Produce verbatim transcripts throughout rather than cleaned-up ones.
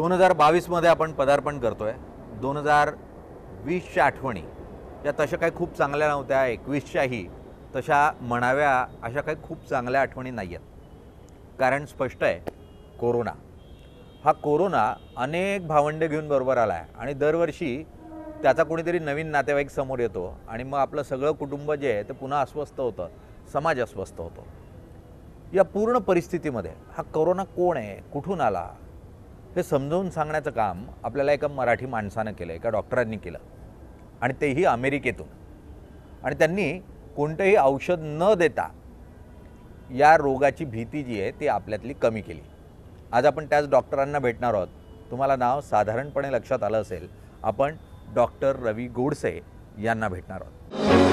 दोन हजार बावीसमध्ये आपण पदार्पण करतोय. दोन हजार वीसच्या आठवणी या तशा काही खूप चांगल्या नव्हत्या, एकवीसच्याही तशा म्हणाव्या अशा काही खूप चांगल्या आठवणी नाही आहेत. कारण स्पष्ट आहे, कोरोना हा कोरोना अनेक भावंडे घेऊन बरोबर आला आहे आणि दरवर्षी त्याचा कोणीतरी नवीन नातेवाईक समोर येतो आणि मग आपलं सगळं कुटुंब जे आहे ते पुन्हा अस्वस्थ होतं, समाज अस्वस्थ होतो. या पूर्ण परिस्थितीमध्ये हा कोरोना कोण आहे, कुठून आला, हे समजावून सांगण्याचं काम आपल्याला एका मराठी माणसानं केलं, एका डॉक्टरांनी केलं आणि तेही अमेरिकेतून. आणि त्यांनी कोणतंही औषध न देता या रोगाची भीती जी आहे ती आपल्यातली कमी केली. आज आपण त्याच डॉक्टरांना भेटणार आहोत. तुम्हाला नाव साधारणपणे लक्षात आलं असेल, आपण डॉक्टर रवी गोडसे यांना भेटणार आहोत.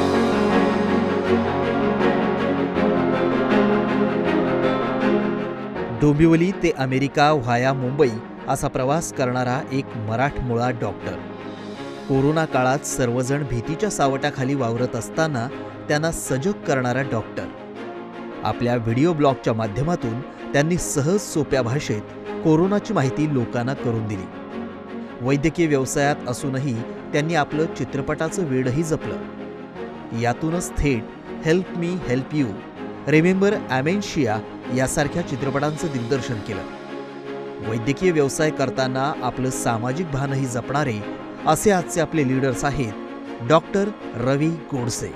डोंबिवली ते अमेरिका व्हाया मुंबई असा प्रवास करणारा एक मराठमोळा डॉक्टर. कोरोना काळात सर्वजण भीतीच्या सावटाखाली वावरत असताना त्यांना सजग करणारा डॉक्टर. आपल्या व्हिडिओ ब्लॉगच्या माध्यमातून त्यांनी सहज सोप्या भाषेत कोरोनाची माहिती लोकांना करून दिली. वैद्यकीय व्यवसायात असूनही त्यांनी आपलं चित्रपटाचं वेडही जपलं. यातूनच थेट help me help you, remember amnesia यासारख्या चित्रपटांचं दिग्दर्शन केलं. वैद्यकीय व्यवसाय करताना आपलं सामाजिक भानही जपणारे असे आजचे आपले लीडर्स आहेत डॉक्टर रवी गोडसे.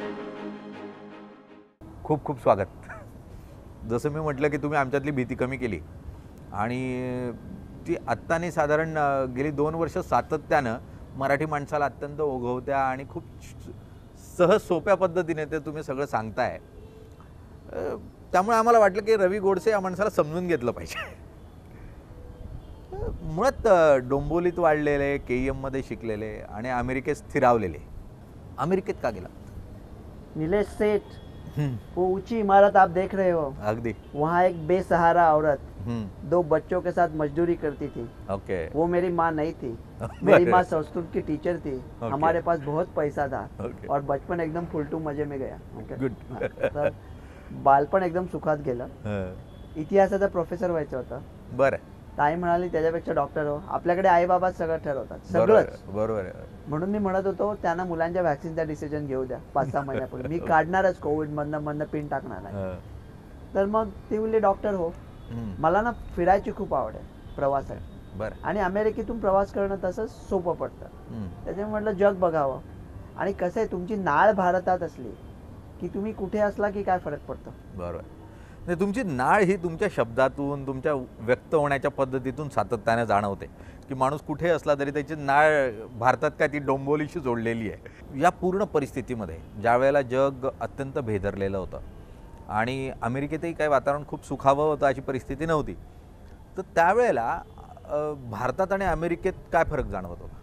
खूप खूप स्वागत. जसं मी म्हटलं की तुम्ही आमच्यातली भीती कमी केली आणि ती आत्ताने साधारण गेली दोन वर्ष सातत्यानं मराठी माणसाला अत्यंत ओघवत्या आणि खूप सहज सोप्या पद्धतीने ते तुम्ही सगळं सांगताय. त्यामुळे आम्हाला वाटलं की रवी गोडसे या माणसाला समजून घेतलं पाहिजे. मुळात डोंबिवलीत वाढलेले, के ई एममध्ये शिकलेले आणि अमेरिकेत स्थिरावलेले. अमेरिकेत का गेला? नीलेश सेठ, वो ऊंची इमारत आप देख रहे हो, अगदी वहाँ एक बेसहारा औरत दो बच्चों के साथ मजदूरी करती थी. ओके. वो मेरी माँ नहीं थी. मेरी माँ संस्कृत की टीचर थी. Okay. हमारे पास बहुत पैसा था. Okay. और बचपन एकदम फुलटू मजे में गया. Okay. Good. हाँ, तर बालपण एकदम सुखात गेलं. इतिहासाचा प्रोफेसर व्हायचं होतं. बरं. ताई म्हणाली त्याच्यापेक्षा डॉक्टर हो. आपल्याकडे आई बाबा सगळं ठरवतात, सगळंच. बरोबर. म्हणून मी म्हणत होतो त्यांना मुलांच्या व्हॅक्सिनचा डिसिजन घेऊ द्या पाच सहा महिन्यापूर्वी. मी काढणारच कोविड मधनं मधनं पिन टाकणार आहे. तर मग ती बोलली डॉक्टर हो. मला ना फिरायची खूप आवड आहे, प्रवासाची. बरं. आणि अमेरिकेतून प्रवास करणं तसं सोपं पडतं. त्याच्यामुळे म्हटलं जग बघावं. आणि कसं आहे, तुमची नाळ भारतात असली की तुम्ही कुठे असला की काय फरक पडतो. बरोबर. नाही, तुमची नाळ ही तुमच्या शब्दातून, तुमच्या व्यक्त होण्याच्या पद्धतीतून सातत्याने जाणवते की माणूस कुठे असला तरी त्याची नाळ भारतात काय ती डोंबिवलीशी जोडलेली आहे. या पूर्ण परिस्थितीमध्ये ज्या वेळेला जग अत्यंत भेदरलेलं होतं आणि अमेरिकेतही काही वातावरण खूप सुखावं होतं अशी परिस्थिती नव्हती, तर त्यावेळेला भारतात आणि अमेरिकेत काय फरक जाणवत होता?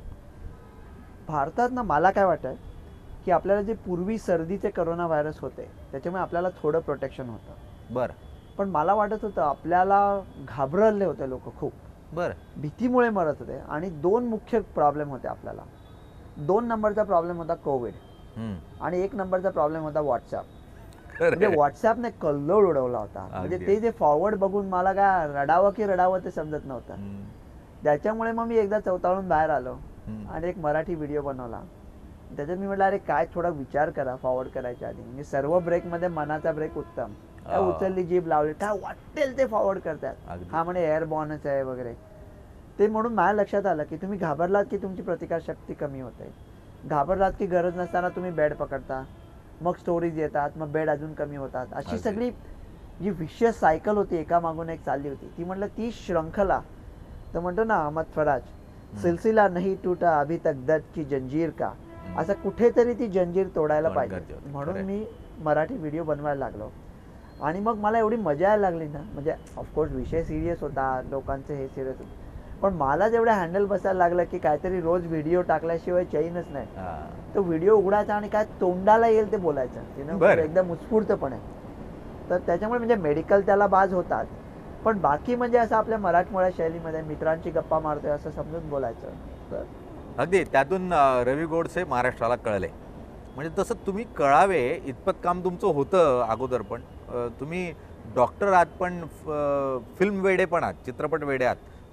भारतात ना मला काय वाटतं की आपल्याला जे पूर्वी सर्दीचे करोना व्हायरस होते त्याच्यामुळे आपल्याला थोडं प्रोटेक्शन होतं. बरं. पण मला वाटत होतं आपल्याला घाबरले होते लोक खूप. बरं. भीतीमुळे मरत होते. आणि दोन मुख्य प्रॉब्लेम होते आपल्याला. दोन नंबरचा प्रॉब्लेम होता कोविड आणि एक नंबरचा प्रॉब्लेम होता व्हॉट्सअप. म्हणजे व्हॉट्सअपने कल्लोळ उडवला होता. म्हणजे ते जे फॉरवर्ड बघून मला काय रडावं की रडावं ते समजत नव्हतं. त्याच्यामुळे मग मी एकदा चौताळून बाहेर आलो आणि एक मराठी व्हिडिओ बनवला. त्याच्यात मी म्हटलं अरे काय थोडा विचार करा फॉरवर्ड करायच्या आधी. म्हणजे सर्व ब्रेकमध्ये मनाचा ब्रेक उत्तम. काय उचलली जीभ लावली, काय वाटेल ते फॉरवर्ड करतात. हा म्हणे एअरबॉर्नच आहे वगैरे. ते म्हणून माझ्या लक्षात आलं की तुम्ही घाबरलात की तुमची प्रतिकारशक्ती कमी होते. घाबरलात की गरज नसताना तुम्ही बेड पकडता, मग स्टोरीज येतात, मग बेड अजून कमी होतात. अशी सगळी जी विशियस सायकल होती एका मागून एक चालली होती. ती म्हटलं ती श्रृंखला, तर म्हणतो ना अहमद फराज, सिलसिला नाही टूटा अभी तक दर्द की जंजीर का, असं कुठेतरी ती जंजीर तोडायला पाहिजे. म्हणून मी मराठी व्हिडिओ बनवायला लागलो. आणि मग मला एवढी मजा यायला लागली ना, म्हणजे ऑफकोर्स विषय सिरियस होता, लोकांचे हे सिरियस होतं, पण मला जेवढं हँडल बसायला लागलं की काहीतरी रोज व्हिडिओ टाकल्याशिवाय चैनच नाही. तो व्हिडिओ उघडायचा आणि काय तोंडाला येईल ते बोलायचं एकदम उत्स्फूर्तपणे. तर त्याच्यामुळे म्हणजे मेडिकल त्याला बाज होतात, पण बाकी म्हणजे असं आपल्या मराठमोळ्या शैलीमध्ये मित्रांची गप्पा मारतोय असं समजून बोलायचं. तर अगदी त्यातून रवी गोडसे महाराष्ट्राला कळले. म्हणजे तसं तुम्ही कळावे इतपत काम तुमचं होतं अगोदर, पण तुम्ही डॉक्टर आहात पण फिल्म वेडे पण आहात, चित्रपट वेडे आहात.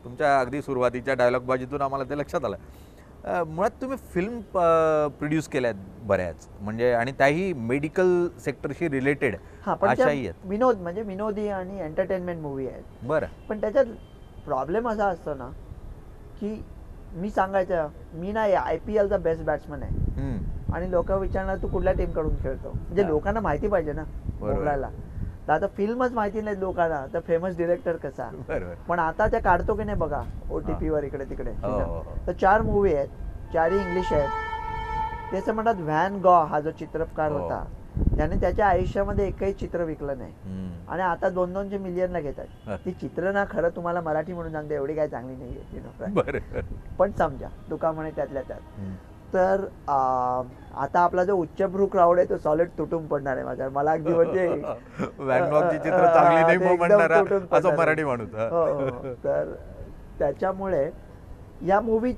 तुमच्या अगदी सुरुवातीच्या डायलॉग बाजीतून आम्हाला ते लक्षात आलं. अ, मुळात तुम्ही फिल्म प्रोड्यूस केल्या आहेत बऱ्याच, म्हणजे आणि त्याही मेडिकल सेक्टरशी रिलेटेड हा पण त्या अशाही आहेत. विनोद म्हणजे विनोदी आणि एंटरटेनमेंट मूवी आहेत. बरं. पण त्याच्यात प्रॉब्लेम असा असतो ना की मी सांगायचं मी ना आय पी एलचा बेस्ट बॅट्समन आहे हम्म. आणि लोक विचारणार तू कुठल्या टीम कडून खेळतो, म्हणजे हा. लोकांना माहिती पाहिजे ना बरोबर. बोलायला. तर आता फिल्मच माहिती नाही लोकांना तर फेमस डिरेक्टर कसा. बरोबर. पण आता त्या काढतो की नाही बघा ओटीपी वर इकडे तिकडे. हो, हो, हो. तर चार मूवी आहेत, चारही इंग्लिश आहेत. त्याचं म्हणतात व्हॅन गॉ हा जो चित्रकार हो. होता त्याने त्याच्या आयुष्यामध्ये एकही चित्र विकलं नाही हम्म. आणि आता दोन दोनशे मिलियनला हा. घेतात. ती चित्र ना खरं तुम्हाला मराठी म्हणून सांगते एवढी काय चांगली नाही आहे बरं. पण समजा तुका म्हणे त्यातल्या त्यात. हम्म. तर आ, आता आपला जो उच्चभ्रू क्राऊड आहे तो सॉलिड तुटून पडणार आहे माझ्यावर. मला अगदी म्हणजे व्हॅन गॉगची चित्र हा, चांगली नाही ते मग एकदम म्हणणारा तुटून असा पडणार आहे. मराठी माणूस. हा. हो, हो, हो. तर त्याच्यामुळे या मूवी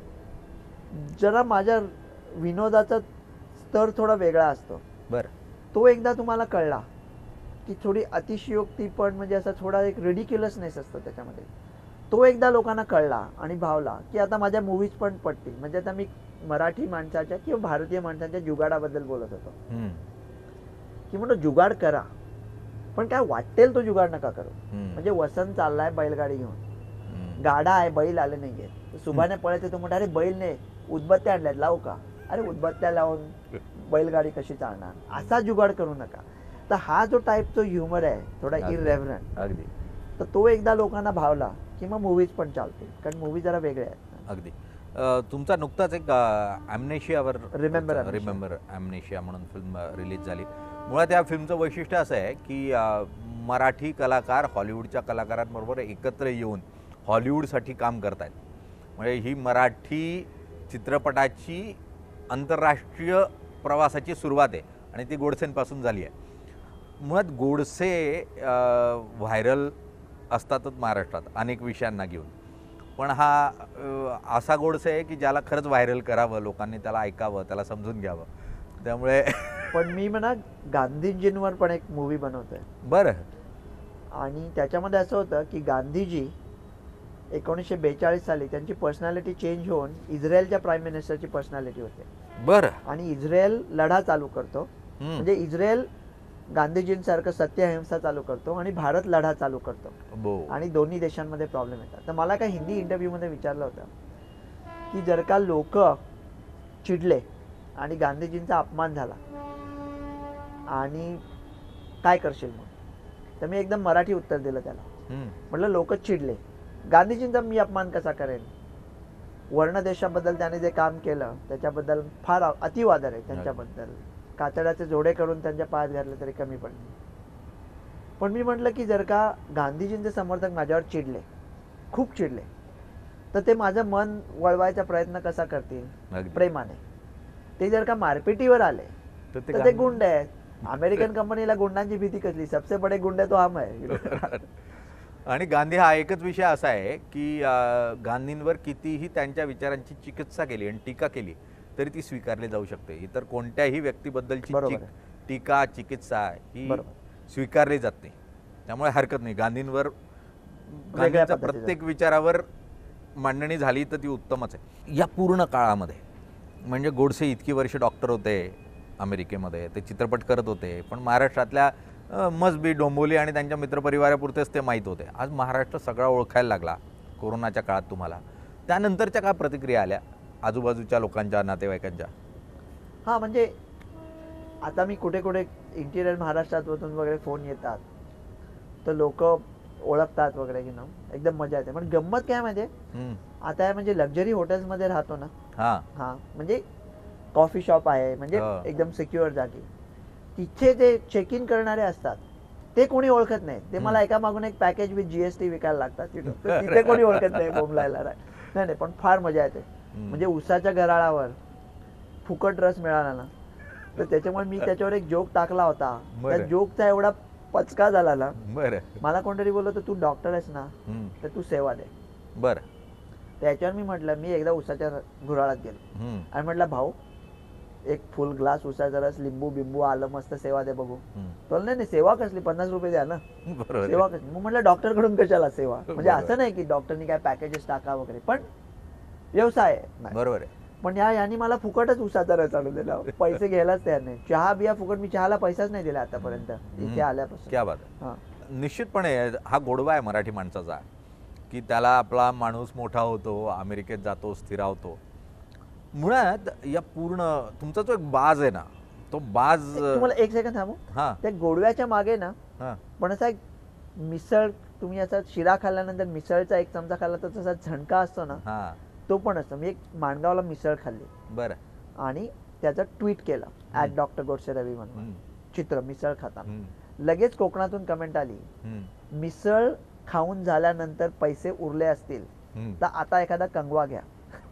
जरा माझ्या विनोदाचा स्तर थोडा वेगळा असतो. बरं. तो एकदा तुम्हाला कळला की थोडी अतिशयोक्ती पण म्हणजे असा थोडा एक रिडिक्युलसनेस असतो त्याच्यामध्ये. तो एकदा लोकांना कळला आणि भावला की आता माझ्या मूवीज पण पडतील. म्हणजे आता मी मराठी माणसाच्या किंवा भारतीय माणसाच्या जुगाडाबद्दल बोलत होतो हम्म. की म्हणतो जुगाड करा पण काय वाटेल तो जुगाड नका करू. हम्म. म्हणजे वसंत चाललाय बैलगाडी घेऊन, हम्म. गाडा आहे बैल आले नाहीये. सुभाने पळत तो म्हणतो अरे बैल नाही उदबत्त्या आणल्यात लावू का. अरे उदबत्त्या लावून बैलगाडी कशी चालणार, असा जुगाड करू नका. तर हा जो टाईप जो ह्युमर आहे थोडा अगदी. इररेव्हरंट, अगदी तर तो एकदा लोकांना भावला की मग मूवीज पण चालतील कारण मूवी जरा वेगळ्या आहेत. अगदी. अ, तुमचा नुकताच एक ॲमनेशियावर Remember Amnesia. रिमेंबर ॲमनेशिया म्हणून फिल्म रिलीज झाली. मुळात या फिल्मचं वैशिष्ट्य असं आहे की अ, मराठी कलाकार हॉलिवूडच्या कलाकारांबरोबर एकत्र येऊन हॉलिवूडसाठी काम करतायत. म्हणजे ही मराठी चित्रपटाची आंतरराष्ट्रीय प्रवासाची सुरुवात आहे आणि ती गोडसेंपासून झाली आहे. मुळात गोडसे व्हायरल असतातच महाराष्ट्रात अनेक विषयांना घेऊन, पण हा अ, असा गोडसे आहे की ज्याला खरंच व्हायरल करावं, लोकांनी त्याला ऐकावं, त्याला समजून घ्यावं. त्यामुळे पण मी म्हणा गांधीजींवर पण एक मूवी बनवतोय बरं. आणि त्याच्यामध्ये असं होतं की गांधीजी एकोणीसशे बेचाळीस साली त्यांची पर्सनॅलिटी चेंज होऊन इस्रायलच्या प्राईम मिनिस्टरची पर्सनॅलिटी होते बरं. आणि इस्रायल लढा चालू करतो. हम्म. म्हणजे इस्रायल गांधीजींसारखं सत्य अहिंसा चालू करतो आणि भारत लढा चालू करतो बो. आणि दोन्ही देशांमध्ये प्रॉब्लेम येतात. तर मला काय हिंदी इंटरव्ह्यूमध्ये विचारलं होतं की जर का लोक चिडले आणि गांधीजींचा अपमान झाला आणि काय करशील मग. तर मी एकदम मराठी उत्तर दिलं त्याला. हम्म. म्हटलं लोक चिडले, गांधीजींचा मी अपमान कसा करेन. वर्ण देशाबद्दल त्याने जे काम केलं त्याच्याबद्दल फार अतिवादर आहे त्यांच्याबद्दल. कातड्याचे जोडे करून त्यांच्या पायात घातले तरी कमी पडले. पण मी म्हटलं की जर का गांधीजींचे समर्थक माझ्यावर चिडले, खूप चिडले, तर ते माझं मन वळवायचा प्रयत्न कसा करतील अगदी. प्रेमाने. ते जर का मारपिटीवर आले तर ते तर ते गुंड आहेत. अमेरिकन कंपनीला गुंडांची भीती कसली, सबसे बडे गुंडे तो हम आहे. आणि गांधी हा एकच विषय असा आहे की अ, गांधींवर कितीही त्यांच्या विचारांची चिकित्सा केली आणि टीका केली तरी ती स्वीकारली जाऊ शकते. इतर कोणत्याही व्यक्तीबद्दलची बरोबर चिक- आहे. टीका चिकित्सा ही बरोबर. स्वीकारली जात नाही. त्यामुळे हरकत नाही. गांधींवर वेगळ्या गांधींच्या पद्धतीचं. प्रत्येक विचारावर मांडणी झाली तर ती उत्तमच आहे. या पूर्ण काळामध्ये म्हणजे गोडसे इतकी वर्ष डॉक्टर होते अमेरिकेमध्ये, ते चित्रपट करत होते, पण महाराष्ट्रातल्या अ, मसबी डोंबोली आणि त्यांच्या मित्रपरिवारापुरतेच ते माहीत होते. आज महाराष्ट्र सगळा ओळखायला लागला कोरोनाच्या काळात तुम्हाला. त्यानंतरच्या काय प्रतिक्रिया आल्या आजूबाजूच्या लोकांच्या, नातेवाईकांच्या? हा म्हणजे आता मी कुठे कुठे इंटिरियर महाराष्ट्रातून वगैरे फोन येतात तर लोक ओळखतात वगैरे की ना एकदम मजा येते. पण गंमत काय माहिती हम्म. आता म्हणजे लक्झरी हॉटेल्समध्ये राहतो ना, हां. हा म्हणजे कॉफी शॉप आहे म्हणजे हा. एकदम सिक्युअर जागी, तिथे जे चेक इन करणारे असतात ते कोणी ओळखत नाही. ते मला एका मागून एक पॅकेज विथ जीएसटी विकायला लागतात तिथं. तर तिथे कोणी ओळखत नाही बोंबलायला. नाही नाही पण फार मजा येते. म्हणजे उसाच्या घराळावर फुकट रस मिळाला ना तर त्याच्यामुळे मी त्याच्यावर एक जोक टाकला होता. त्या बरं. जोकचा एवढा पचका झाला ना, बरं. मला कोणतरी बोललो तर तू डॉक्टर आहेस ना हम्म. तर तू सेवा दे. बरं. त्याच्यावर मी म्हटलं मी एकदा उसाच्या घुराळात गेलो हम्म. आणि म्हटलं भाऊ एक फुल ग्लास उसाचा रस, लिंबू बिंबू आलं, मस्त सेवा दे बघू. हम्म. तो नाही नाही, सेवा कसली, पन्नास रुपये द्या ना, बरोबर आहे. सेवा कसली. मग म्हटलं डॉक्टर कडून कशाला सेवा, म्हणजे बरोबर. असं नाही की डॉक्टरनी काय पॅकेजेस टाका वगैरे, पण व्यवसाय आहे. बरोबर आहे. पण या यांनी मला फुकटच उसाचा रस आणून दिला, पैसे घ्यायलाच तयार नाही. चहा बिया फुकट, मी चहाला पैसाच नाही दिला आतापर्यंत इथे आल्यापासून. क्या बात आहे. हा. निश्चितपणे हा गोडवा आहे मराठी माणसाचा, की त्याला आपला माणूस मोठा होतो, अमेरिकेत जातो, स्थिरावतो. मुळात या पूर्ण तुमचा जो एक बाज आहे ना, तो बाज तुम्हाला एक सेकंड थांबू. हा त्या गोडव्याच्या मागे ना हा पण असा एक मिसळ, तुम्ही असा शिरा खाल्ल्यानंतर मिसळचा एक चमचा खाल्ला तर तसा झणका असतो ना, हा तो पण असतो. मी एक माणगावला मिसळ खाल्ली बरं. आणि त्याचा ट्विट केला ॲट डॉक्टर गोडसे रवी म्हणून, हम्म, चित्र मिसळ खाताना. हम्म, लगेच कोकणातून कमेंट आली, हम्म, मिसळ खाऊन झाल्यानंतर पैसे उरले असतील हम्म. तर आता एखादा कंगवा घ्या.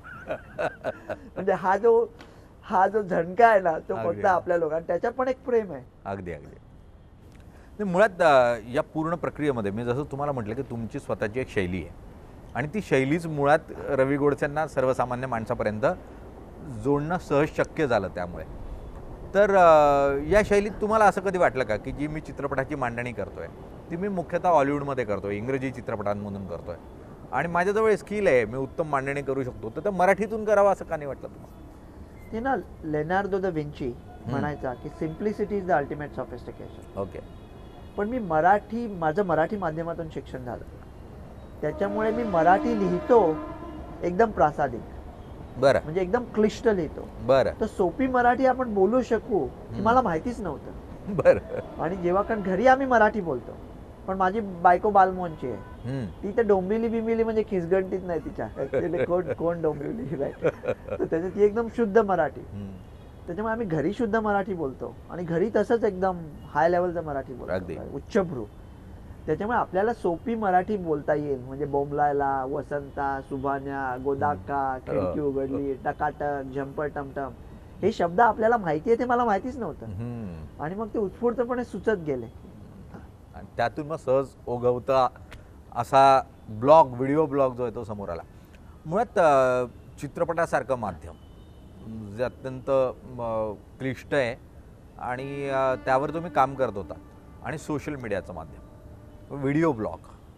म्हणजे हा जो हा जो झणका आहे ना, तो अगदी. फक्त आपल्या लोकांना, त्याच्यात पण एक प्रेम आहे. अगदी अगदी. नाही, मुळात अ, या पूर्ण प्रक्रियेमध्ये मी जसं तुम्हाला म्हटलं की तुमची स्वतःची एक शैली आहे आणि ती शैलीच मुळात रवी गोडसेंना सर्वसामान्य माणसापर्यंत जोडणं सहज शक्य झालं. त्यामुळे तर अ, या शैलीत तुम्हाला असं कधी वाटलं का की जी मी चित्रपटाची मांडणी करतोय ती मी मुख्यतः हॉलिवूडमध्ये करतोय, इंग्रजी चित्रपटांमधून करतोय आणि माझ्याजवळ स्किल आहे, मी उत्तम मांडणी करू शकतो, तर ते मराठीतून करावं असं का नाही वाटलं तुम्हाला? ते ना लेनार्दो द विंची म्हणायचा की simplicity is the ultimate sophistication. Okay. पण मी मराठी, माझं मराठी माध्यमातून शिक्षण झालं, त्याच्यामुळे मी मराठी लिहितो एकदम प्रासादिक, बरं म्हणजे एकदम क्लिष्ट लिहितो. बरं तर सोपी मराठी आपण बोलू शकू हे मला माहितीच नव्हतं. बरं. आणि जेव्हा कारण घरी आम्ही मराठी बोलतो, पण माझी बायको बालमोहनची आहे, हम्म. ती तर डोंबिवली बिंबिली म्हणजे खिसगंटीत नाही तिच्या. Actually कोण कोण डोंबिवली, राईट. तर त्याच्यात ती एकदम शुद्ध मराठी. हम्म. त्याच्यामुळे आम्ही घरी शुद्ध मराठी बोलतो आणि घरी तसंच एकदम हाय लेवलचं मराठी अगदी. बोलतो, उच्चभ्रू. त्याच्यामुळे आपल्याला सोपी मराठी बोलता येईल, म्हणजे बोंबलायला, वसंता, सुभान्या, गोदाका, खिडकी उघडली, टकाटक, झंपर टमटम, हे शब्द आपल्याला माहिती आहे, ते मला माहितीच नव्हतं. हम्म. आणि मग ते उत्स्फूर्तपणे सुचत गेले. आणि त्यातून मग सहज ओघवता असा ब्लॉग, व्हिडिओ ब्लॉग जो आहे तो समोर आला. मुळात अ, चित्रपटासारखं माध्यम जे अत्यंत म, क्लिष्ट आहे आणि अ, त्यावर तुम्ही काम करत होता आणि सोशल मीडियाचं माध्यम, व्हिडिओ ब्लॉग,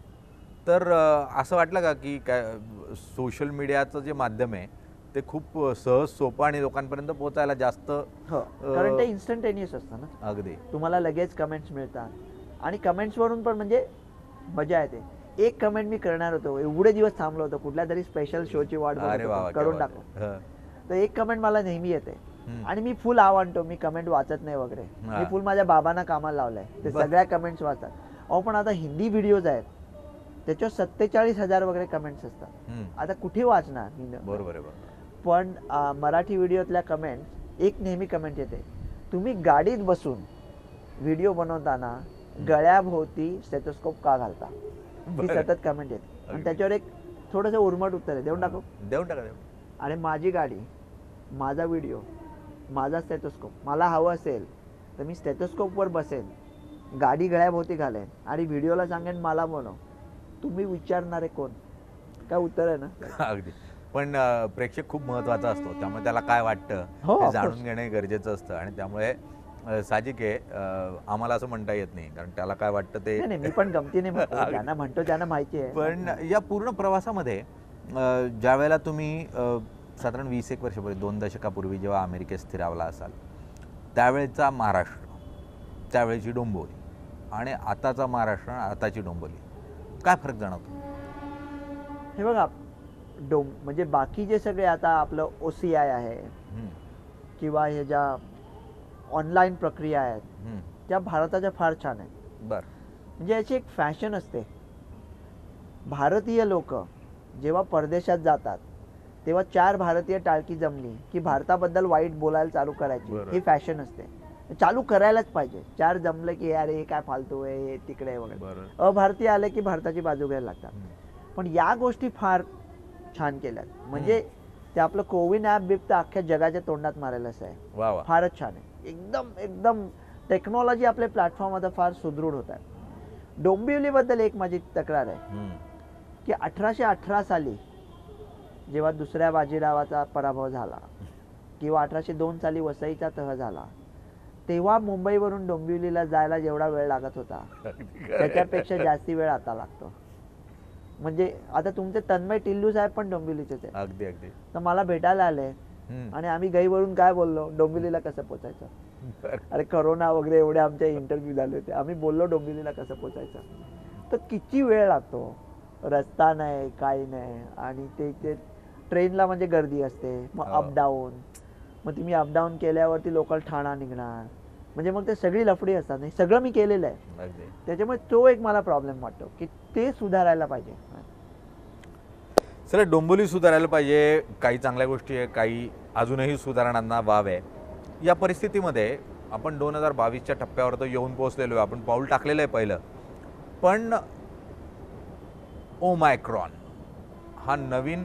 तर अ, असं वाटलं का की काय सोशल मीडियाचं जे माध्यम आहे ते खूप सहज सोपं आणि लोकांपर्यंत पोहोचायला जास्त हो, कारण ते इन्स्टंटेनियस असतं ना, अगदी तुम्हाला लगेच कमेंट्स मिळतात आणि कमेंट्सवरून पण म्हणजे मजा येते. एक कमेंट मी करणार होतो, एवढे दिवस थांबलो होतो, कुठल्या तरी स्पेशल शोची वाट बघत अरे होतो, वा, करून टाकू. तर एक कमेंट मला नेहमी येते हम्म. आणि मी फुल आव आणतो, मी कमेंट वाचत नाही वगैरे. हा. मी फुल माझ्या बाबांना कामाला लावलंय, ते बर. सगळ्या कमेंट्स वाचतात. अहो पण आता हिंदी व्हिडिओज आहेत, त्याच्यावर सत्तेचाळीस हजार वगैरे कमेंट्स असतात. आता कुठे वाचणार मी? बरोबर आहे. बरोबर. पण अ, मराठी व्हिडिओतल्या कमेंट्स, एक नेहमी कमेंट येते, तुम्ही गाडीत बसून व्हिडिओ बनवताना गळ्याभोवती स्टेथोस्कोप का घालता? ही बरं. सतत कमेंट येते आणि त्याच्यावर एक थोडंसं उर्मट उत्तर आहे, देऊन टाकू. देऊन टाका देऊन. अरे माझी गाडी, माझा व्हिडिओ, माझा स्टेथोस्कोप, मला हवं असेल तर मी स्टेथोस्कोपवर बसेन, गाडी गळ्याभोवती घालेन आणि व्हिडिओला सांगेन मला बनव. तुम्ही विचारणारे कोण? काय उत्तर आहे ना. अगदी. पण अ, प्रेक्षक खूप महत्त्वाचा असतो, त्यामुळे त्याला काय वाटतं हो, हे of जाणून course. घेणे गरजेचं असतं आणि त्यामुळे अ, साहजिक आहे अ, आम्हाला असं म्हणता येत नाही, कारण त्याला काय वाटतं ते. नाही नाही, मी पण गमतीने म्हणतो, ज्यांना म्हणतो त्यांना माहिती आहे. पण या पूर्ण प्रवासामध्ये अ, ज्या वेळेला तुम्ही अ, साधारण वीस एक वर्षापूर्वी, दोन दशकापूर्वी जेव्हा अमेरिकेत स्थिरावला असाल, त्यावेळेचा महाराष्ट्र, त्यावेळेची डोंबिवली आणि आताचा महाराष्ट्र, आताची डोंबिवली, काय फरक जाणवतो? हे बघा, डोम म्हणजे बाकी जे सगळे आता आपलं ओ सी आय आहे हम्म, किंवा हे ज्या ऑनलाईन प्रक्रिया आहेत, हम्म, त्या भारताच्या फार छान आहेत. बरं. म्हणजे याची एक फॅशन असते. भारतीय लोक जेव्हा परदेशात जातात तेव्हा चार भारतीय टाळकी जमली की भारताबद्दल वाईट बोलायला चालू करायची, बरं. ही फॅशन असते. चालू करायलाच पाहिजे. चार जमले की अरे हे काय फालतू आहे, हे तिकडे आहे वगैरे. बरं. अभारतीय आले की भारताची बाजू घ्यायला लागतात. हम्म, पण या गोष्टी फार छान केल्यात. म्हणजे ते आपलं कोविन ॲप बिप तर अख्ख्या जगाच्या तोंडात मारायला असं आहे, वा वा. फारच छान आहे. एकदम एकदम टेक्नॉलॉजी आपले प्लॅटफॉर्म आता फार सुदृढ होत आहे. डोंबिवलीबद्दल एक माझी तक्रार आहे हम्म, की अठराशे अठरा साली जेव्हा दुसऱ्या बाजीरावाचा पराभव झाला किंवा अठराशे दोन साली वसईचा तह झाला, तेव्हा मुंबईवरून डोंबिवलीला जायला जेवढा वेळ लागत होता त्याच्यापेक्षा जास्ती वेळ आता लागतो. म्हणजे आता तुमचे तन्मय टिल्लू साहेब पण डोंबिवलीचेच आहे. अगदी अगदी. तर मला भेटायला आले आणि आम्ही गईवरून काय बोललो, डोंबिवलीला कसं पोचायचं. अरे करोना वगैरे एवढे आमचे इंटरव्ह्यू झाले होते, आम्ही बोललो डोंबिवलीला कसं पोचायचं. तर किती वेळ लागतो, रस्ता नाही काही नाही, आणि ते ते ट्रेनला म्हणजे गर्दी असते, मग अपडाऊन, मग तुम्ही अपडाऊन केल्यावरती लोकल ठाणा निघणार, म्हणजे मग ते सगळी लफडी असतात. नाही सगळं मी केलेलं आहे, त्याच्यामुळे तो एक मला प्रॉब्लेम वाटतो की ते सुधारायला पाहिजे. सर डोंबिवली सुधारायला पाहिजे, काही चांगल्या गोष्टी आहे, काही अजूनही सुधारणांना वाव आहे. या परिस्थितीमध्ये आपण दोन हजार बावीसच्या टप्प्यावर तर येऊन पोहोचलेलो आहे, आपण पाऊल टाकलेलं आहे पहिलं, पण ओमायक्रॉन हा नवीन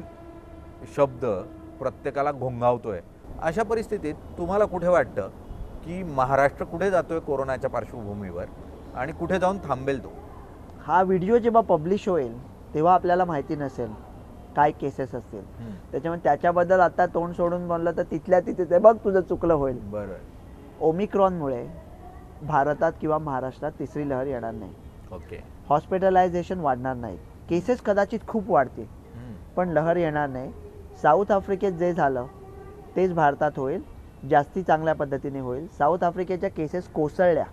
शब्द प्रत्येकाला घोंघावतोय. अशा परिस्थितीत तुम्हाला कुठे वाटतं की महाराष्ट्र कुठे जातोय कोरोनाच्या पार्श्वभूमीवर आणि कुठे जाऊन थांबेल तो? हा व्हिडिओ जेव्हा पब्लिश होईल तेव्हा आपल्याला माहिती नसेल काय केसेस असतील, त्याच्यामुळे त्याच्याबद्दल आता तोंड सोडून बोललं तर तिथल्या तिथे ते बघ तुझं चुकलं होईल. बरोबर. ओमिक्रॉनमुळे भारतात किंवा महाराष्ट्रात तिसरी लहर येणार नाही. ओके. हॉस्पिटलायझेशन वाढणार नाही, केसेस कदाचित खूप वाढतील पण लहर येणार नाही. साऊथ आफ्रिकेत जे झालं तेच भारतात होईल, जास्ती चांगल्या पद्धतीने होईल. साऊथ आफ्रिकेच्या केसेस कोसळल्या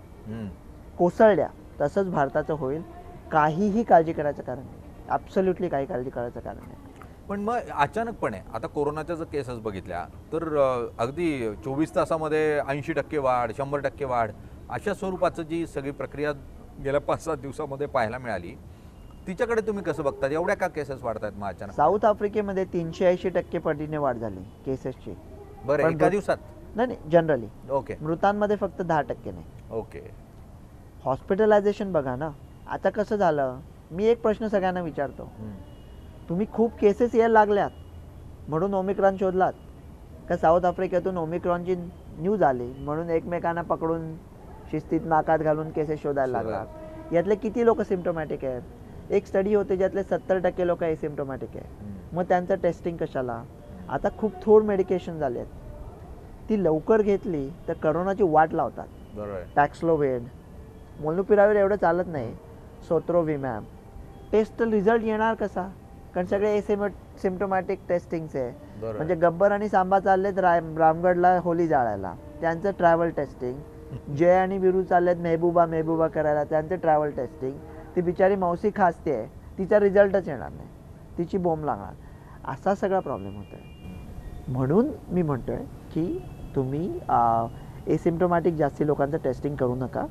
कोसळल्या तसंच भारताचं होईल. काहीही काळजी करायचं कारण नाही, ॲब्सोल्युटली काही काळजी करायचं कारण नाही. पण मग अचानकपणे आता कोरोनाच्या जर केसेस बघितल्या तर अगदी चोवीस तासामध्ये ऐंशी टक्के वाढ, शंभर टक्के वाढ अशा स्वरूपाचं जी सगळी प्रक्रिया गेल्या पाच सात दिवसामध्ये पाहायला मिळाली, तिच्याकडे तुम्ही कसं बघता? एवढ्या का केसेस वाढतात मग अचानक? साऊथ आफ्रिकेमध्ये तीनशे ऐंशी टक्के पटीने वाढ झाली केसेसची. बरं, एका दिवसात? नाही नाही, जनरली. ओके. मृतांमध्ये फक्त दहा टक्के नाही. ओके. हॉस्पिटलायझेशन बघा ना, आता कसं झालं, मी एक प्रश्न सगळ्यांना विचारतो, तुम्ही खूप केसेस यायला लागल्यात म्हणून ओमिक्रॉन शोधलात का साऊथ आफ्रिकेतून ओमिक्रॉनची न्यूज आली म्हणून एकमेकांना पकडून शिस्तीत नाकात घालून केसेस शोधायला लागलात? यातले किती लोक सिम्प्टोमॅटिक आहेत? एक स्टडी होते ज्यातले सत्तर टक्के लोक एसिम्प्टोमॅटिक आहे, मग त्यांचं टेस्टिंग कशाला? आता खूप थोड मेडिकेशन झाले आहेत, ती लवकर घेतली तर करोनाची वाट लावतात. बरोबर. पॅक्सलोव्हिड, मोलनुपिराविर एवढं चालत नाही, सोत्रोविमॅब. टेस्ट रिझल्ट येणार कसा? कारण सगळे एसिम सिम्प्टोमॅटिक टेस्टिंगचे आहे. म्हणजे गब्बर आणि सांबा चाललेत राम रामगडला होली जाळायला, त्यांचं ट्रॅव्हल टेस्टिंग. जय आणि विरू चाललेत मेहबूबा मेहबूबा करायला, त्यांचं ट्रॅव्हल टेस्टिंग. ती बिचारी मावशी खासते आहे, तिचा रिझल्टच येणार नाही, तिची बोंब लागणार. असा सगळा प्रॉब्लेम होतो आहे. म्हणून मी म्हणतो आहे की तुम्ही एसिम्प्टोमॅटिक जास्ती लोकांचं टेस्टिंग करू नका,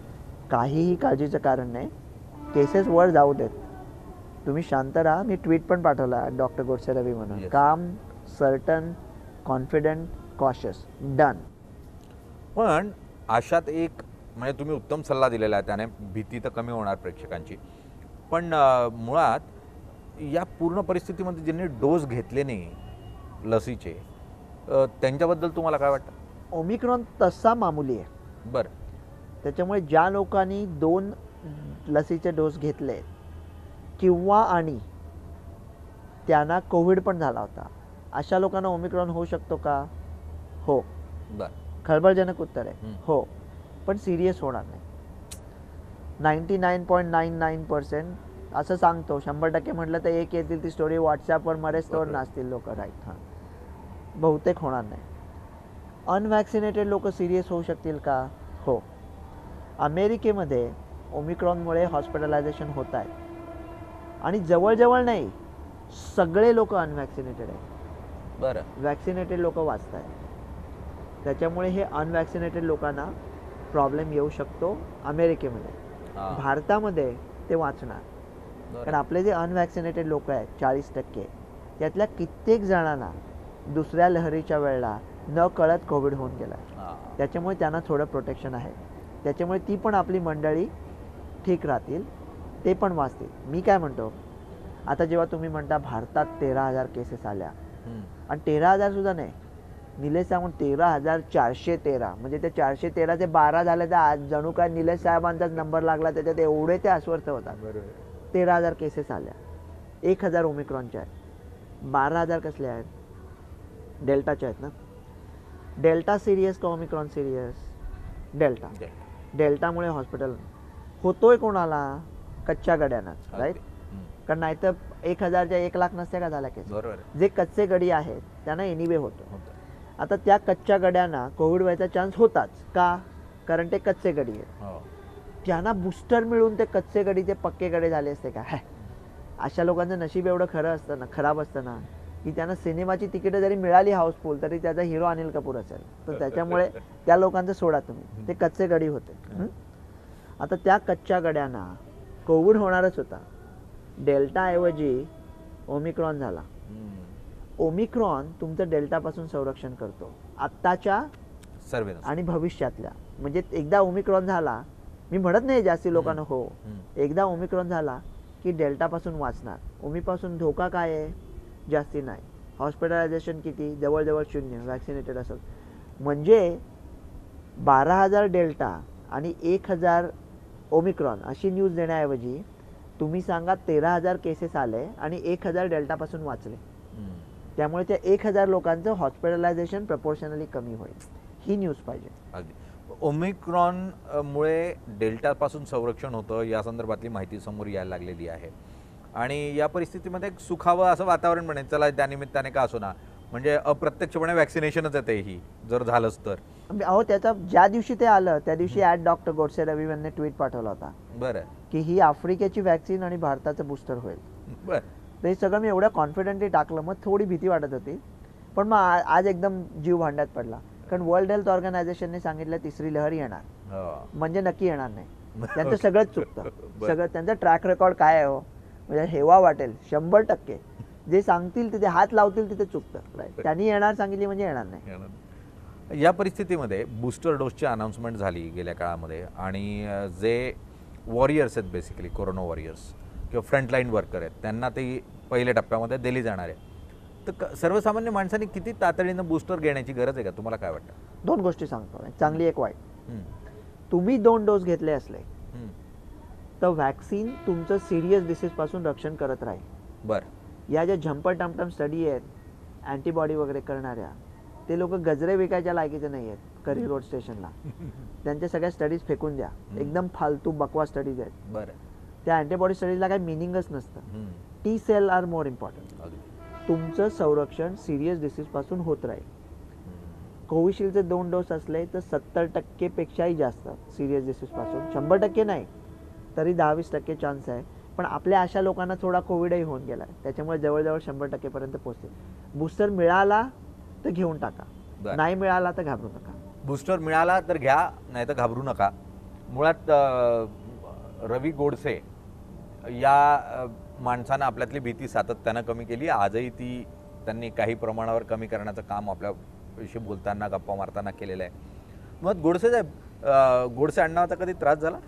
काहीही काळजीचं कारण नाही. केसेस वर जाऊ देत, तुम्ही शांत राहा. मी ट्विट पण पाठवला डॉक्टर गोडसे रवी म्हणून, काम, सर्टन, कॉन्फिडंट, कॉशियस, डन. पण अशात एक म्हणजे तुम्ही उत्तम सल्ला दिलेला आहे, त्याने भीती तर कमी होणार प्रेक्षकांची. पण मुळात या पूर्ण परिस्थितीमध्ये ज्यांनी डोस घेतले नाही लसीचे, त्यांच्याबद्दल तुम्हाला काय वाटतं? ओमिक्रॉन तसा मामुली आहे. बरं. त्याच्यामुळे ज्या लोकांनी दोन लसीचे डोस घेतले किंवा आणि त्यांना कोविड पण झाला होता, अशा लोकांना ओमिक्रॉन होऊ शकतो का? हो. बरं. खळबळजनक उत्तर आहे, हो, पण सिरियस होणार नाही. Ninety nine point nine nine percent असं सांगतो. शंभर टक्के म्हटलं तर एक येतील ती स्टोरी व्हॉट्सॲपवर मरेच तोवर नाचतील लोक. राईट. हां, बहुतेक होणार नाही. अनवॅक्सिनेटेड लोक सिरियस होऊ शकतील का? हो. अमेरिकेमध्ये ओमिक्रॉनमुळे हॉस्पिटलायझेशन होत आहेत आणि जवळजवळ नाही, सगळे लोक अनवॅक्सिनेटेड आहेत. बरं. वॅक्सिनेटेड लोक वाचत आहेत. त्याच्यामुळे हे अनवॅक्सिनेटेड लोकांना प्रॉब्लेम येऊ शकतो अमेरिकेमध्ये. भारतामध्ये ते वाचणार, कारण आपले जे अनवॅक्सिनेटेड लोक आहेत चाळीस टक्के, त्यातल्या कित्येक जणांना दुसऱ्या लहरीच्या वेळेला न कळत कोविड होऊन गेला, त्याच्यामुळे त्यांना थोडं प्रोटेक्शन आहे. त्याच्यामुळे ती पण आपली मंडळी ठीक राहतील, ते पण वाचतील. मी काय म्हणतो, आता जेव्हा तुम्ही म्हणता भारतात तेरा हजार केसेस आल्या, आणि तेरा हजार सुद्धा नाही, निलेश साहेब तेरा हजार चारशे तेरा, म्हणजे ते चारशे तेराचे बारा झाले तर आज जणू काय निलेश साहेबांचाच नंबर लागला, त्याच्यात एवढे ते अस्वस्थ होतात. तेरा हजार केसेस आल्या, एक हजार ओमिक्रॉनच्या आहेत, बारा हजार कसले आहेत? डेल्टाच्या आहेत ना. डेल्टा सिरियस का ओमिक्रॉन सिरियस? डेल्टा. डेल्टामुळे हॉस्पिटल होतोय कोणाला? कच्च्या गड्यांनाच, राईट. कारण नाहीतर एक हजारच्या एक लाख नसते का झाल्या केस. जे कच्चे गडी आहेत त्यांना एनिवे होतो. आता त्या कच्च्या गड्यांना कोविड व्हायचा चान्स होताच. का? कारण ते कच्चे गडी आहेत. त्यांना बूस्टर मिळून ते कच्चे गडी ते पक्के गडे झाले असते का? अशा लोकांचं नशीब एवढं खरं असतं ना, खराब असतं ना, की त्यांना सिनेमाची तिकीटं जरी मिळाली हाऊसफुल तरी त्याचा हिरो अनिल कपूर असेल. तर त्याच्यामुळे त्या लोकांचं सोडा तुम्ही, ते कच्चे गडी होते. आता त्या कच्च्या गड्यांना कोविड होणारच होता. डेल्टाऐवजी ओमिक्रॉन झाला. ओमिक्रॉन तुमचं डेल्टापासून संरक्षण करतो आत्ताच्या आणि भविष्यातल्या. म्हणजे एकदा ओमिक्रॉन झाला, मी म्हणत नाही जास्ती लोकांना हो, एकदा ओमिक्रॉन झाला की डेल्टापासून वाचणार. ओमीपासून धोका काय आहे? जास्ती नाही. हॉस्पिटलायझेशन किती? जवळजवळ शून्य वॅक्सिनेटेड असेल. म्हणजे बारा हजार डेल्टा आणि एक हजार ओमिक्रॉन अशी न्यूज देण्याऐवजी तुम्ही सांगा तेरा हजार केसेस आले आणि एक हजार डेल्टापासून वाचले. त्यामुळे त्या एक हजार लोकांचं हॉस्पिटलायझेशन प्रपोर्शनली कमी होईल. ही न्यूज पाहिजे. अगदी. ओमिक्रॉन मुळे डेल्टापासून संरक्षण होतं या संदर्भातली माहिती समोर यायला लागलेली आहे. आणि या परिस्थितीमध्ये एक सुखावं असं वातावरण बनेल. चला त्यानिमित्ताने का असो ना, म्हणजे अप्रत्यक्षपणे वॅक्सिनेशनच येते ही जर झालंच तर. अहो त्याचा ज्या दिवशी ते आलं त्या दिवशी ॲट डॉक्टर गोडसे रवी यांनी ट्विट पाठवला होता. बरं. की ही आफ्रिकेची वॅक्सिन आणि भारताचं बूस्टर होईल. बरं. ते सगळं मी एवढ्या कॉन्फिडेंटली टाकलं. मग थोडी भीती वाटत होती, पण मग आज एकदम जीव भांड्यात पडला. कारण वर्ल्ड हेल्थ ऑर्गनायझेशनने सांगितलं तिसरी लहर येणार, म्हणजे नक्की येणार नाही. त्यांचं सगळंच चुकतं. सगळं त्यांचा ट्रॅक रेकॉर्ड काय आहे हो, म्हणजे हेवा वाटेल. शंभर टक्के जे सांगतील तिथे हात लावतील तिथे चुकतं. त्यांनी येणार सांगितली म्हणजे येणार नाही. या परिस्थितीमध्ये बूस्टर डोसची अनाउन्समेंट झाली गेल्या काळामध्ये आणि जे वॉरियर्स आहेत बेसिकली कोरोना वॉरियर्स किंवा फ्रंटलाईन वर्कर आहेत त्यांना ते पहिल्या टप्प्यामध्ये दिली जाणार आहे. तर सर्वसामान्य माणसांनी किती तातडीनं बूस्टर घेण्याची गरज आहे का? तुम्हाला काय वाटतं? दोन गोष्टी सांगतो, चांगली एक वाईट. तुम्ही दोन डोस घेतले असले तर व्हॅक्सिन तुमचं सिरियस डिसीजपासून रक्षण करत राहील. बरं. या ज्या झंपर टमटम स्टडी आहेत अँटीबॉडी वगैरे करणाऱ्या, ते लोक गजरे विकायच्या लायकीचे नाही आहेत. करी रोड स्टेशनला त्यांच्या सगळ्या स्टडीज फेकून द्या. एकदम फालतू बकवा स्टडीज आहेत. बरं. त्या अँटीबॉडी स्टडीजला काही मिनिंगच नसतं. T cell are more important. तुमचं संरक्षण सिरियस डिसीजपासून होत राहील. कोविशिल्डचे दोन डोस असले तर सत्तर टक्के पेक्षाही जास्त सिरियस डिसीजपासून, शंभर टक्के नाही तरी दहा वीस टक्के चान्स आहे. पण आपल्या अशा लोकांना थोडा कोविडही होऊन गेला, त्याच्यामुळे जवळजवळ शंभर टक्केपर्यंत पोहोचते. बूस्टर मिळाला तर घेऊन टाका, नाही मिळाला तर घाबरू नका. बूस्टर मिळाला तर घ्या, नाही तर घाबरू नका. मुळात रवी गोडसे या माणसानं आपल्यातली भीती सातत्यानं कमी केली. आजही ती त्यांनी काही प्रमाणावर कमी करण्याचं काम आपल्याविषयी बोलताना गप्पा मारताना केलेलं आहे. मग गोडसे साहेब, गोडसे अण्णाचा कधी त्रास झाला?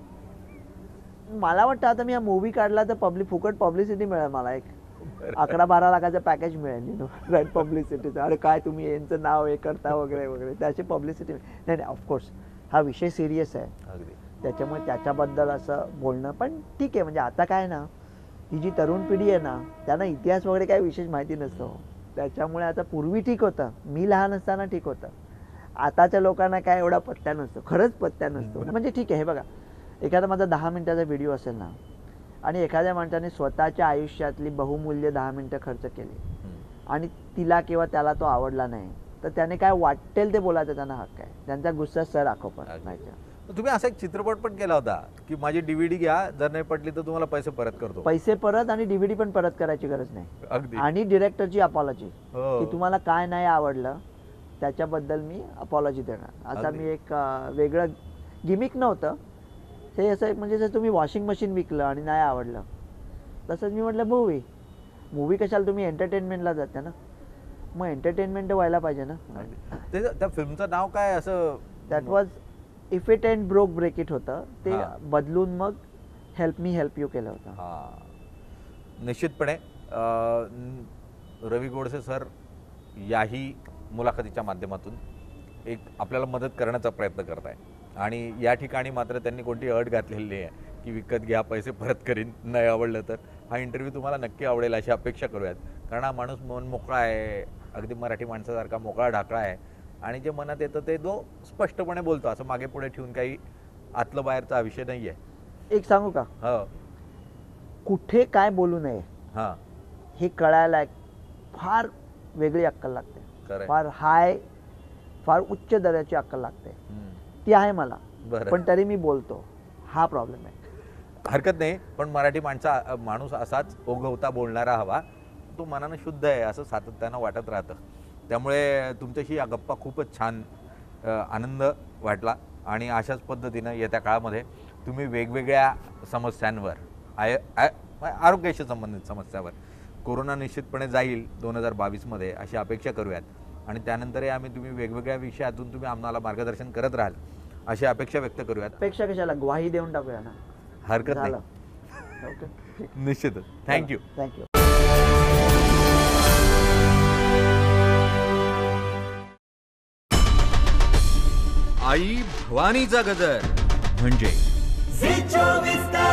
मला वाटतं आता मी हा मूवी काढला तर पब्लिक फुकट पब्लिसिटी मिळेल मला. एक अकरा बारा लाखाचं पॅकेज मिळेल यु नो राईट पब्लिसिटीचं. अरे काय तुम्ही यांचं नाव हे करता वगैरे वगैरे त्याची पब्लिसिटी. नाही नाही ऑफकोर्स हा विषय सिरियस आहे अगदी, त्याच्यामुळे त्याच्याबद्दल असं बोलणं पण ठीक आहे. म्हणजे आता काय ना, ही जी तरुण पिढी आहे ना त्यांना इतिहास वगैरे काही विशेष माहिती नसतो. त्याच्यामुळे आता पूर्वी ठीक होतं, मी लहान असताना ठीक होतं. आताच्या लोकांना काय एवढा पत्त्या नसतो, खरंच पत्त्या नसतो. म्हणजे ठीक आहे, हे बघा, एखादा माझा दहा मिनिटाचा व्हिडिओ असेल ना आणि एखाद्या माणसाने स्वतःच्या आयुष्यातली बहुमूल्य दहा मिनिटं खर्च केली आणि तिला किंवा त्याला तो आवडला नाही, तर त्याने काय वाटेल ते बोलायचं त्यांना हक्क आहे. त्यांचा गुस्सा सर आखो पण नाही. तुम्ही असा एक चित्रपट पण केला होता की माझी डीव्हीडी घ्या, जर नाही पटली तर तुम्हाला पैसे परत करतो. पैसे परत आणि डीव्हीडी पण परत करायची गरज नाही. अगदी. आणि डिरेक्टरची अपॉलॉजी की तुम्हाला काय नाही आवडलं त्याच्याबद्दल मी अपॉलॉजी देणार. असा मी एक वेगळं गिमिक नव्हतं हे. असं एक म्हणजे जर तुम्ही वॉशिंग मशीन विकलं आणि नाही आवडलं, तसंच मी म्हटलं मूवी मूवी कशाला तुम्ही एंटरटेनमेंटला जाते ना, मग एंटरटेनमेंट व्हायला पाहिजे ना. त्या फिल्मचं नाव काय असं? That was if it and broke break it होतं. ते बदलून मग हेल्प मी हेल्प यू केलं होतं. हां, निश्चितपणे रवी गोडसे सर याही मुलाखतीच्या माध्यमातून एक आपल्याला मदत करण्याचा प्रयत्न करत आहे. आणि या ठिकाणी मात्र त्यांनी कोणती अट घातलेली नाही आहे की विकत घ्या, पैसे परत करीन, नाही आवडलं तर. हा इंटरव्ह्यू तुम्हाला नक्की आवडेल अशी अपेक्षा करूयात, कारण हा माणूस मन मोकळा आहे, अगदी मराठी माणसासारखा मोकळा ढाकळा आहे. आणि जे मनात येतं ते जो स्पष्टपणे बोलतो, असं मागे पुढे ठेवून काही आतलं बाहेरचा विषय नाही आहे. एक सांगू का, हो. कुठे काय बोलू नये हां. हे कळायला एक फार वेगळी अक्कल लागते, खरंय. फार हाय फार उच्च दर्जाची अक्कल लागते. हम्म. ती आहे मला, बरं. पण तरी मी बोलतो. हा प्रॉब्लेम आहे. हरकत नाही, पण मराठी माणसा माणूस असाच ओघवता बोलणारा हवा. तो मनानं शुद्ध आहे असं सातत्यानं वाटत राहतं. त्यामुळे तुमच्याशी या गप्पा खूपच छान, अ, आनंद वाटला. आणि अशाच पद्धतीनं येत्या काळामध्ये तुम्ही वेगवेगळ्या समस्यांवर, आय आय आरोग्याशी संबंधित समस्यावर, कोरोना निश्चितपणे जाईल दोन हजार बावीसमध्ये अशी अपेक्षा करूयात. आणि त्यानंतरही आम्ही तुम्ही वेगवेगळ्या विषयातून तुम्ही आम्हाला मार्गदर्शन करत राहाल अशी अपेक्षा व्यक्त करूयात. अपेक्षा कशाला, ग्वाही देऊन टाकूया ना. हरकत झालं. नाही. ओके, ठीक. निश्चितच. थँक्यू. थँक्यू. आई भवानीचा गजर म्हणजे झी चोवीस तास